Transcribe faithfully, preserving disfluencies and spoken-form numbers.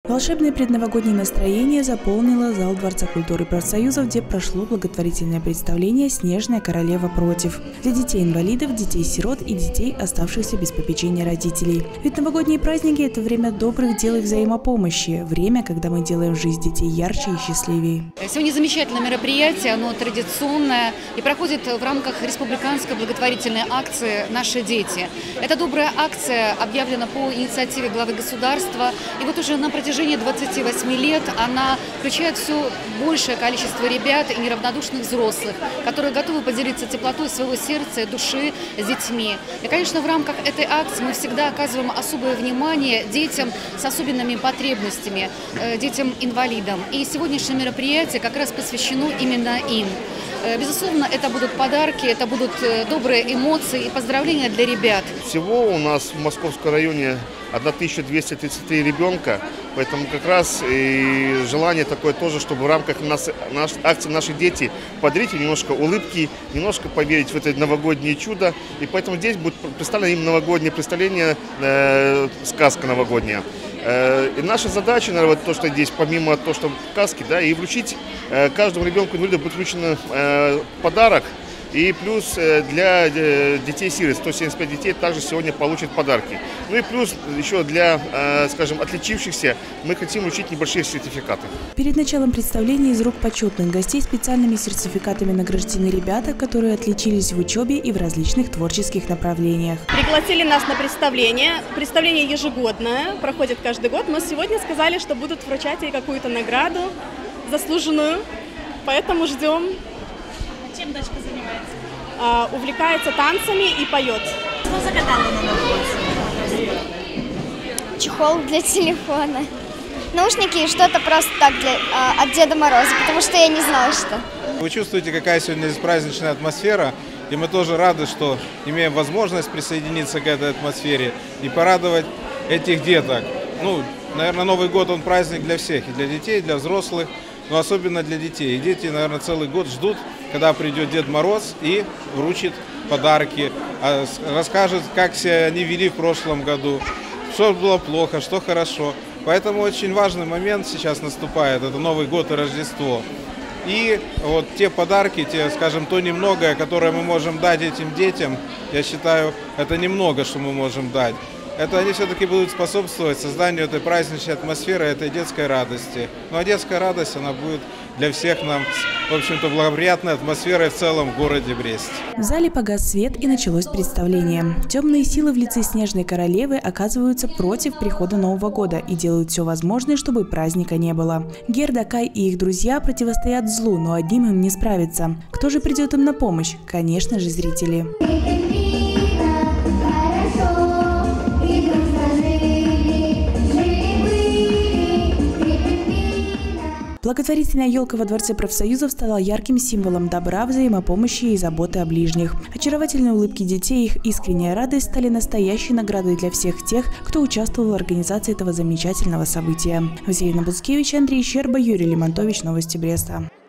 Волшебное предновогоднее настроение заполнило зал Дворца культуры профсоюзов, где прошло благотворительное представление «Снежная королева против» для детей-инвалидов, детей-сирот и детей, оставшихся без попечения родителей. Ведь новогодние праздники – это время добрых дел и взаимопомощи, время, когда мы делаем жизнь детей ярче и счастливее. Сегодня замечательное мероприятие, оно традиционное и проходит в рамках республиканской благотворительной акции «Наши дети». Эта добрая акция объявлена по инициативе главы государства, и вот уже на протяжении двадцати восьми лет она включает все большее количество ребят и неравнодушных взрослых, которые готовы поделиться теплотой своего сердца и души с детьми. И, конечно, в рамках этой акции мы всегда оказываем особое внимание детям с особенными потребностями, детям-инвалидам. И сегодняшнее мероприятие как раз посвящено именно им. Безусловно, это будут подарки, это будут добрые эмоции и поздравления для ребят. Всего у нас в Московском районе тысяча двести тридцать три ребенка, поэтому как раз и желание такое тоже, чтобы в рамках нас, наш, акции «Наши дети» подарить немножко улыбки, немножко поверить в это новогоднее чудо. И поэтому здесь будет представлено им новогоднее представление, э, сказка новогодняя. И наша задача, наверное, вот то, что здесь, помимо того, что сказки, да, и вручить каждому ребенку-инвалиду будет вручен подарок. И плюс для детей-сирот, сто семьдесят пять детей также сегодня получат подарки. Ну и плюс еще для, скажем, отличившихся мы хотим вручить небольшие сертификаты. Перед началом представления из рук почетных гостей специальными сертификатами награждены ребята, которые отличились в учебе и в различных творческих направлениях. Пригласили нас на представление. Представление ежегодное, проходит каждый год. Но сегодня сказали, что будут вручать ей какую-то награду заслуженную, поэтому ждем. Чем дочка занимается? А, увлекается танцами и поет. Что загадала на Новый год? Чехол для телефона. Наушники и что-то просто так для, а, от Деда Мороза, потому что я не знала, что. Вы чувствуете, какая сегодня здесь праздничная атмосфера, и мы тоже рады, что имеем возможность присоединиться к этой атмосфере и порадовать этих деток. Ну, наверное, Новый год он праздник для всех, и для детей, и для взрослых, но особенно для детей. И дети, наверное, целый год ждут, когда придет Дед Мороз и вручит подарки, расскажет, как себя они вели в прошлом году, что было плохо, что хорошо. Поэтому очень важный момент сейчас наступает, это Новый год и Рождество. И вот те подарки, те, скажем, то немногое, которое мы можем дать этим детям, я считаю, это немного, что мы можем дать. Это они все-таки будут способствовать созданию этой праздничной атмосферы, этой детской радости. Ну а детская радость, она будет для всех нам, в общем-то, благоприятной атмосферой в целом в городе Брест. В зале погас свет и началось представление. Темные силы в лице Снежной королевы оказываются против прихода Нового года и делают все возможное, чтобы праздника не было. Герда, Кай и их друзья противостоят злу, но одним им не справиться. Кто же придет им на помощь? Конечно же, зрители. Благотворительная елка во Дворце профсоюзов стала ярким символом добра, взаимопомощи и заботы о ближних. Очаровательные улыбки детей и их искренняя радость стали настоящей наградой для всех тех, кто участвовал в организации этого замечательного события. Василина Буцкевич, Андрей Щерба, Юрий Лимонтович. Новости Бреста.